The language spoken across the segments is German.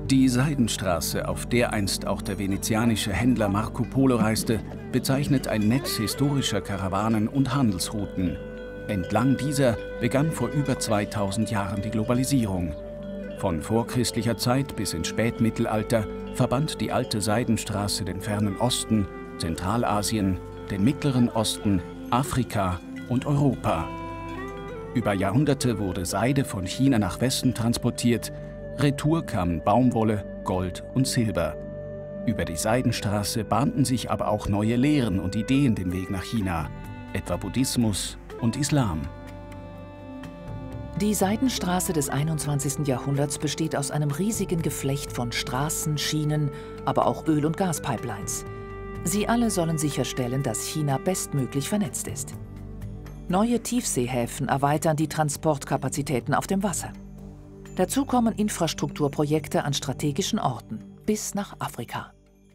Die Seidenstraße, auf der einst auch der venezianische Händler Marco Polo reiste, bezeichnet ein Netz historischer Karawanen und Handelsrouten. Entlang dieser begann vor über 2000 Jahren die Globalisierung. Von vorchristlicher Zeit bis ins Spätmittelalter verband die alte Seidenstraße den fernen Osten, Zentralasien, den Mittleren Osten, Afrika und Europa. Über Jahrhunderte wurde Seide von China nach Westen transportiert, retour kamen Baumwolle, Gold und Silber. Über die Seidenstraße bahnten sich aber auch neue Lehren und Ideen den Weg nach China, etwa Buddhismus und Islam. Die Seidenstraße des 21. Jahrhunderts besteht aus einem riesigen Geflecht von Straßen, Schienen, aber auch Öl- und Gaspipelines. Sie alle sollen sicherstellen, dass China bestmöglich vernetzt ist. Neue Tiefseehäfen erweitern die Transportkapazitäten auf dem Wasser. Dazu kommen Infrastrukturprojekte an strategischen Orten, bis nach Afrika.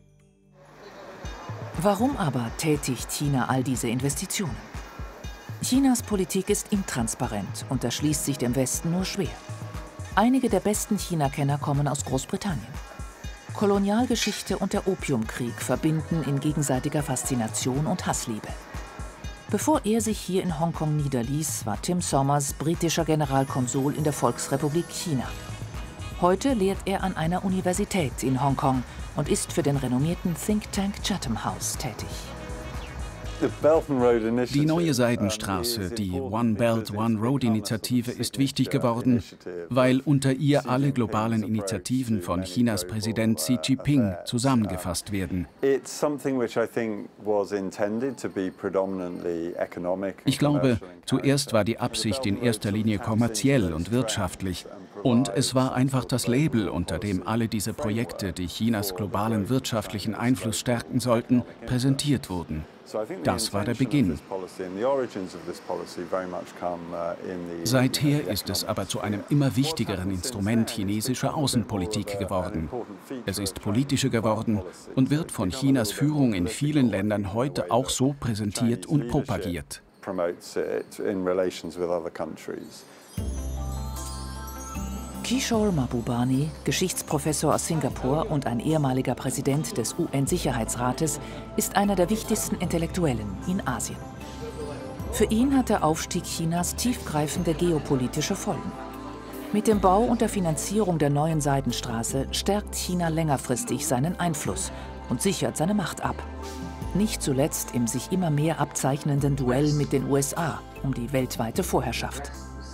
Warum aber tätigt China all diese Investitionen? Chinas Politik ist intransparent und erschließt sich dem Westen nur schwer. Einige der besten China-Kenner kommen aus Großbritannien. Kolonialgeschichte und der Opiumkrieg verbinden in gegenseitiger Faszination und Hassliebe. Bevor er sich hier in Hongkong niederließ, war Tim Sommers britischer Generalkonsul in der Volksrepublik China. Heute lehrt er an einer Universität in Hongkong und ist für den renommierten Think Tank Chatham House tätig. Die neue Seidenstraße, die One Belt, One Road Initiative, ist wichtig geworden, weil unter ihr alle globalen Initiativen von Chinas Präsident Xi Jinping zusammengefasst werden. Ich glaube, zuerst war die Absicht in erster Linie kommerziell und wirtschaftlich. Und es war einfach das Label, unter dem alle diese Projekte, die Chinas globalen wirtschaftlichen Einfluss stärken sollten, präsentiert wurden. Das war der Beginn. Seither ist es aber zu einem immer wichtigeren Instrument chinesischer Außenpolitik geworden. Es ist politischer geworden und wird von Chinas Führung in vielen Ländern heute auch so präsentiert und propagiert. Kishore Mahbubani, Geschichtsprofessor aus Singapur und ein ehemaliger Präsident des UN-Sicherheitsrates, ist einer der wichtigsten Intellektuellen in Asien. Für ihn hat der Aufstieg Chinas tiefgreifende geopolitische Folgen. Mit dem Bau und der Finanzierung der neuen Seidenstraße stärkt China längerfristig seinen Einfluss und sichert seine Macht ab. Nicht zuletzt im sich immer mehr abzeichnenden Duell mit den USA um die weltweite Vorherrschaft.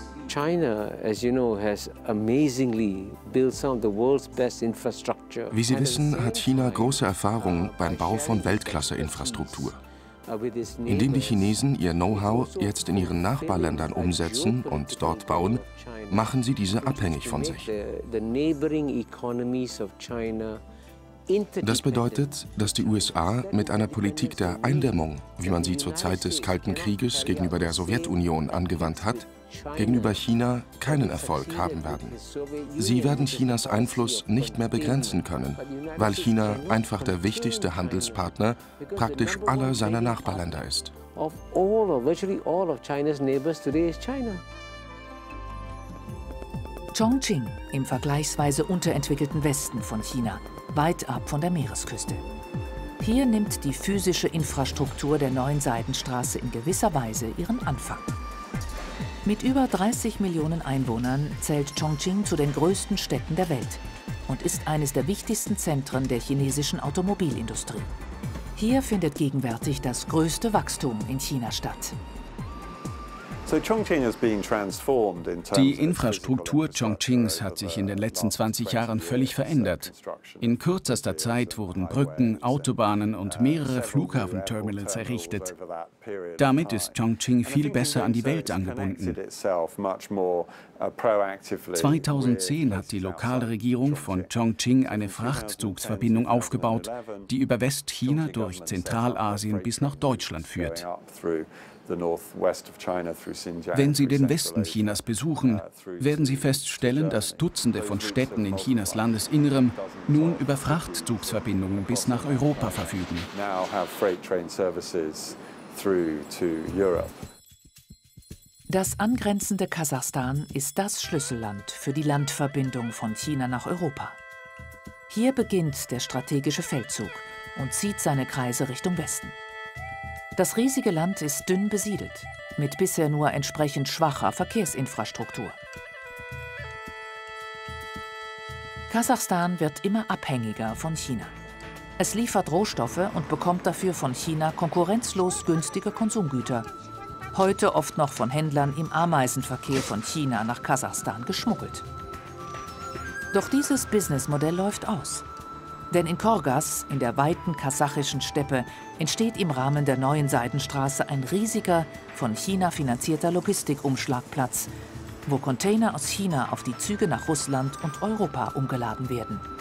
Wie Sie wissen, hat China große Erfahrung beim Bau von Weltklasse-Infrastruktur. Indem die Chinesen ihr Know-how jetzt in ihren Nachbarländern umsetzen und dort bauen, machen sie diese abhängig von sich. Das bedeutet, dass die USA mit einer Politik der Eindämmung, wie man sie zur Zeit des Kalten Krieges gegenüber der Sowjetunion angewandt hat, gegenüber China keinen Erfolg haben werden. Sie werden Chinas Einfluss nicht mehr begrenzen können, weil China einfach der wichtigste Handelspartner praktisch aller seiner Nachbarländer ist. Chongqing im vergleichsweise unterentwickelten Westen von China, weit ab von der Meeresküste. Hier nimmt die physische Infrastruktur der neuen Seidenstraße in gewisser Weise ihren Anfang. Mit über 30 Millionen Einwohnern zählt Chongqing zu den größten Städten der Welt und ist eines der wichtigsten Zentren der chinesischen Automobilindustrie. Hier findet gegenwärtig das größte Wachstum in China statt. Die Infrastruktur Chongqings hat sich in den letzten 20 Jahren völlig verändert. In kürzester Zeit wurden Brücken, Autobahnen und mehrere Flughafenterminals errichtet. Damit ist Chongqing viel besser an die Welt angebunden. 2010 hat die lokale Regierung von Chongqing eine Frachtzugsverbindung aufgebaut, die über Westchina durch Zentralasien bis nach Deutschland führt. Wenn Sie den Westen Chinas besuchen, werden Sie feststellen, dass Dutzende von Städten in Chinas Landesinnerem nun über Frachtzugsverbindungen bis nach Europa verfügen. Das angrenzende Kasachstan ist das Schlüsselland für die Landverbindung von China nach Europa. Hier beginnt der strategische Feldzug und zieht seine Kreise Richtung Westen. Das riesige Land ist dünn besiedelt, mit bisher nur entsprechend schwacher Verkehrsinfrastruktur. Kasachstan wird immer abhängiger von China. Es liefert Rohstoffe und bekommt dafür von China konkurrenzlos günstige Konsumgüter. Heute oft noch von Händlern im Ameisenverkehr von China nach Kasachstan geschmuggelt. Doch dieses Businessmodell läuft aus. Denn in Korgas, in der weiten kasachischen Steppe, entsteht im Rahmen der neuen Seidenstraße ein riesiger, von China finanzierter Logistikumschlagplatz, wo Container aus China auf die Züge nach Russland und Europa umgeladen werden.